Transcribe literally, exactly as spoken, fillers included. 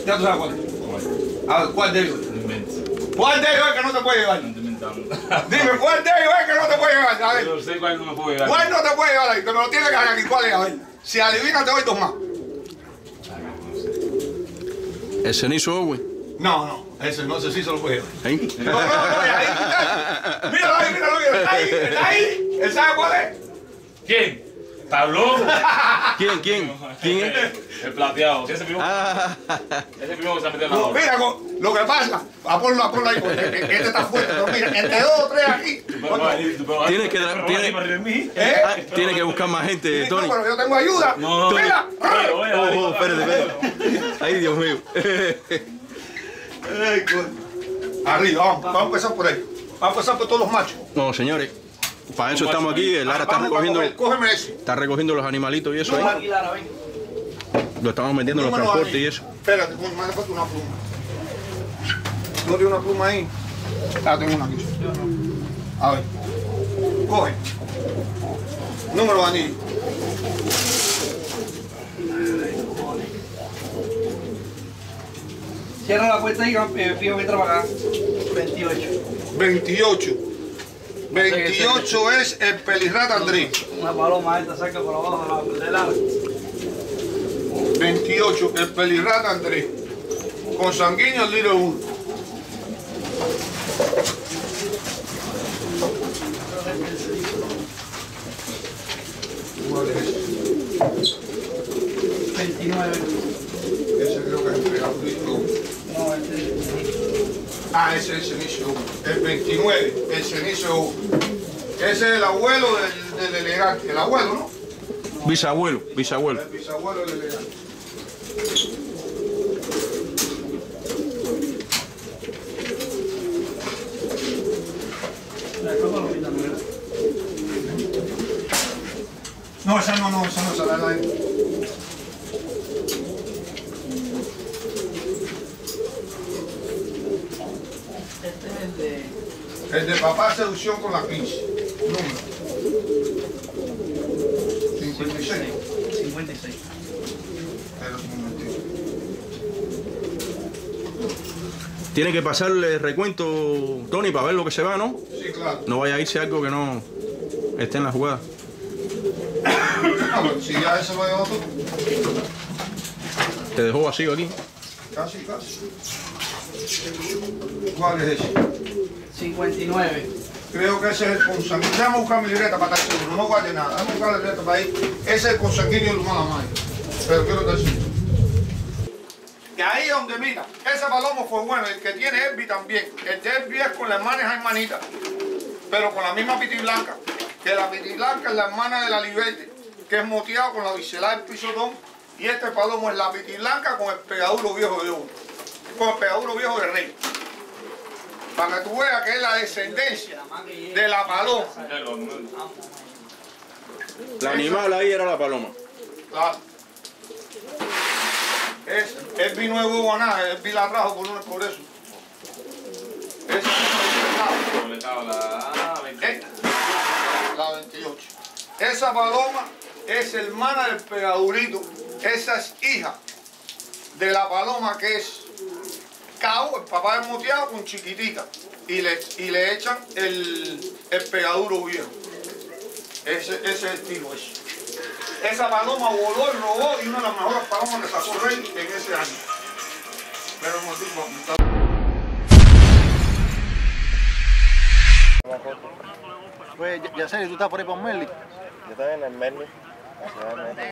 Ya tú sabes cuál es. A ver, ¿cuál de ellos? ¿Cuál de ellos es que no te puede llevar? Dime, ¿cuál de ellos es que no te puede llevar? A ver. Yo sé cuál no me puedo llevar. ¿Cuál no te puede llevar ahí? Que me lo tienes que dar aquí. ¿Cuál es? A ver. Si adivinas, te doy dos más. El cenizo, güey. No, no. Ese no sé si se lo puede llevar. ¿Eh? No, no, no. Ahí está. Míralo ahí, míralo ahí. Está ahí. Está ahí. ¿Él sabe cuál es? ¿Quién? ¿Pablo? ¿Quién, quién? ¿Quién es? El plateado. Ese primo. Ah, Ese primo que se ha metido en la No, bola. mira, con- lo que pasa, Apolo, Apolo ahí, porque este está fuerte, pero mira, entre dos o tres aquí. Tienes que tra- tiene- ¿Eh? ah, tiene que buscar más gente, No, Tony. pero yo tengo ayuda. No, no. Mira. Oh, oh, espérate, espérate. Ay, Dios mío. Ay, coño. Arriba, vamos, vamos a empezar por ahí. Vamos a empezar por todos los machos. No, señores. Para eso estamos aquí. El Lara está Vamos a recogiendo, coger, cógeme ese. está recogiendo los animalitos y eso ahí. Aquí, Lara, ven. Lo estamos metiendo en los Número transportes ahí. y eso. Espérate, coño, me hace falta una pluma. ¿No tiene una pluma ahí? Ah, tengo una aquí. A ver. Coge. Número de anillo. Cierra la puerta y eh, fijo que entra para acá. veintiocho. veintiocho. veintiocho es el pelirrata Andrés. Una paloma alta saca por abajo de la de Lara. veintiocho, el pelirrata Andrés. Con sanguíneo el Little uno. ¿Cuál es ese? veintinueve. Ese creo que es el pegadurito. No, este Ah, ese es el cenizo uno. El veintinueve, el cenizo uno. Ese es el abuelo del, del elegante. El abuelo, ¿no? Bisabuelo, bisabuelo. El bisabuelo del elegante. la copa lo pintan, ¿verdad? No, esa no, no, esa no, esa la la Este es el de... El de papá seducción con la quince. Número. cincuenta y seis. cincuenta y seis. Pero un momentito. Tiene que pasarle el recuento, Tony, para ver lo que se va, ¿no? Sí, claro. No vaya a irse algo que no esté en la jugada. Ah, pero si ya ese lo llevó tú. Te dejó vacío aquí. Casi, casi. ¿Cuál es ese? cincuenta y nueve. Creo que ese es el consanguíneo. Déjame buscar mi libreta para estar seguro. No guarde nada. Déjame buscar la libreta para ir. Ese es el consanguíneo del humano mayo. Pero quiero estar seguro. Y ahí es donde mira, ese palomo fue bueno. El que tiene Elvi también. El de Elvi es con la hermana Jaime Manita. Pero con la misma piti blanca. Que la piti blanca es la hermana de la Liberte. Que es moteado con la biselada del pisotón. Y este palomo es la piti blanca con el pegaduro viejo de uno. Con el pegaduro viejo de rey. Para que tú veas que es la descendencia de la paloma. El animal ahí era la paloma. Claro. Es, él vino de huevo a nada, él vi la rajo por, uno, por eso. Esa es la veintiocho. Esa paloma es hermana del pegadurito. Esa es hija de la paloma que es cao, el papá es moteado con chiquitita. Y le, y le echan el, el pegaduro viejo. Ese, ese es el tipo ese. Esa paloma voló y robó y una de las mejores palomas que sacó Rey en ese año. Pero un motivo. Pues ya, ya sé, tú estás por ahí por Merly. Yo estoy en el Merly.